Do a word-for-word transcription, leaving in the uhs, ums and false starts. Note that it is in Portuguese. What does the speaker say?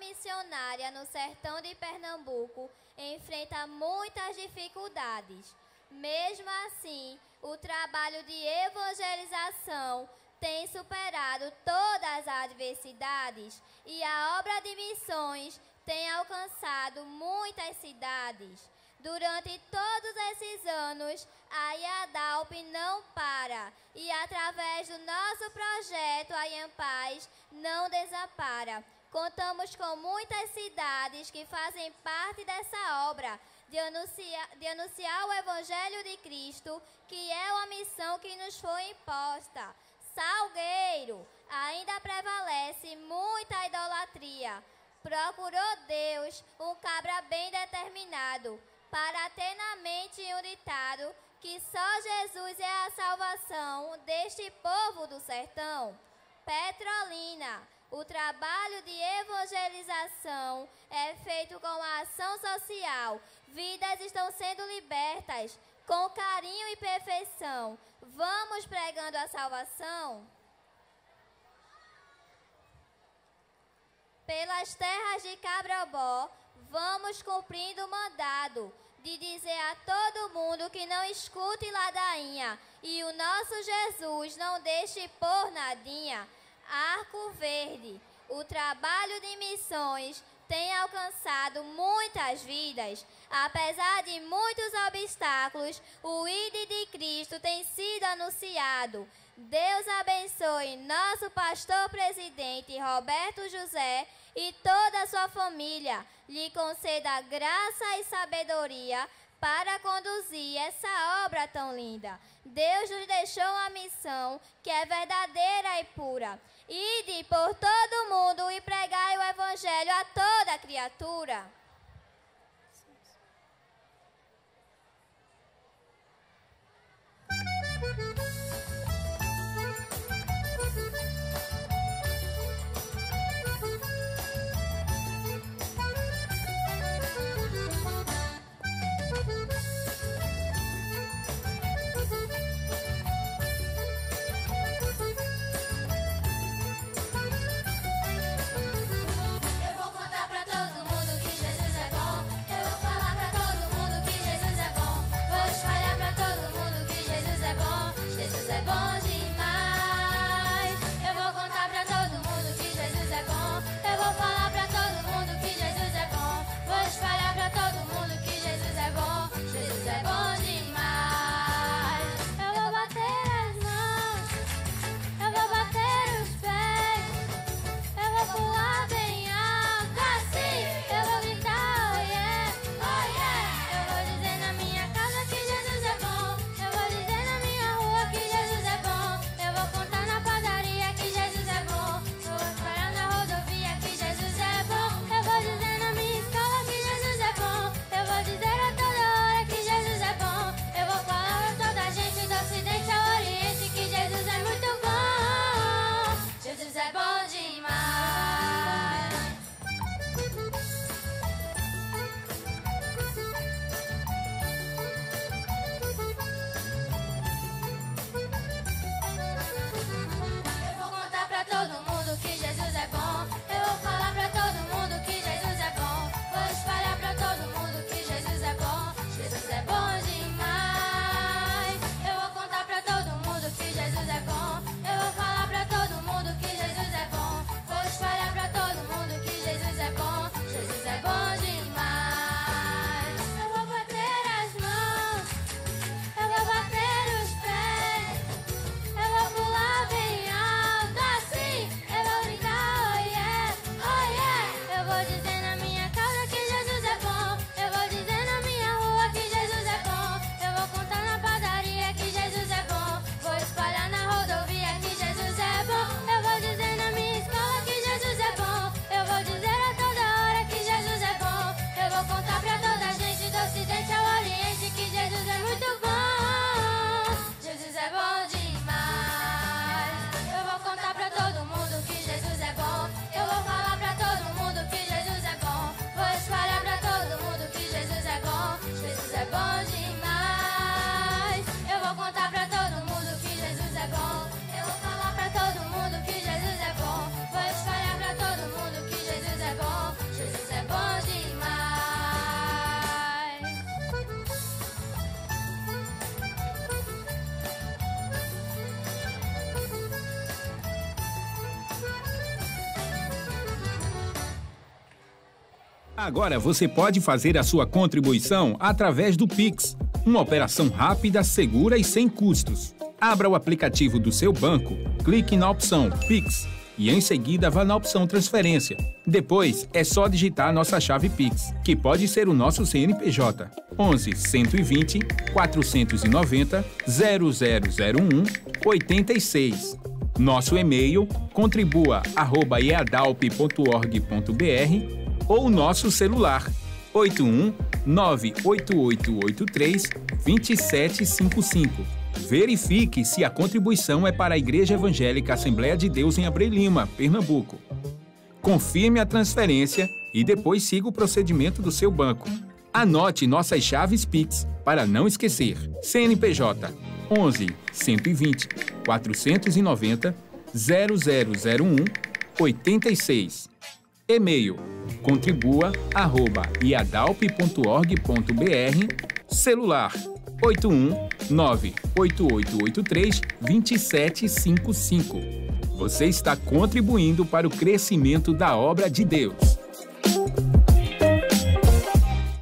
missionária no sertão de Pernambuco enfrenta muitas dificuldades. Mesmo assim, o trabalho de evangelização tem superado todas as adversidades e a obra de missões tem alcançado muitas cidades. Durante todos esses anos, a IADALP não para e, através do nosso projeto A em Paz, não desampara. Contamos com muitas cidades que fazem parte dessa obra de anunciar, de anunciar o Evangelho de Cristo, que é uma missão que nos foi imposta. Salgueiro, ainda prevalece muita idolatria. Procurou Deus um cabra bem determinado, para ter na mente um ditado que só Jesus é a salvação deste povo do sertão. Petrolina, o trabalho de evangelização é feito com a ação social. Vidas estão sendo libertas com carinho e perfeição. Vamos pregando a salvação? Pelas terras de Cabrobó, vamos cumprindo o mandado de dizer a todo mundo que não escute ladainha e o nosso Jesus não deixe por nadinha. Arco Verde, o trabalho de missões tem alcançado muitas vidas. Apesar de muitos obstáculos, o I D de Cristo tem sido anunciado. Deus abençoe nosso pastor presidente Roberto José e toda a sua família. Lhe conceda graça e sabedoria para conduzir essa obra tão linda. Deus nos deixou uma missão que é verdadeira e pura. Ide por todo mundo e pregai o Evangelho a toda criatura. Eu vou contar pra todo mundo que Jesus Agora você pode fazer a sua contribuição através do Pix, uma operação rápida, segura e sem custos. Abra o aplicativo do seu banco, clique na opção Pix e em seguida vá na opção Transferência. Depois é só digitar nossa chave Pix, que pode ser o nosso C N P J onze, cento e vinte, quatrocentos e noventa, zero zero zero um, oitenta e seis. Nosso e-mail contribua arroba eadalp ponto org ponto br ou nosso celular oito um nove oito oito oito três dois sete cinco cinco. Verifique se a contribuição é para a Igreja Evangélica Assembleia de Deus em Abreu Lima, Pernambuco. Confirme a transferência e depois siga o procedimento do seu banco. Anote nossas chaves Pix para não esquecer. C N P J onze, cento e vinte, quatrocentos e noventa, zero zero zero um, oitenta e seis. E-mail contribua arroba iadalp ponto org ponto br. Celular oito um nove oito oito oito três dois sete cinco cinco. Você está contribuindo para o crescimento da obra de Deus.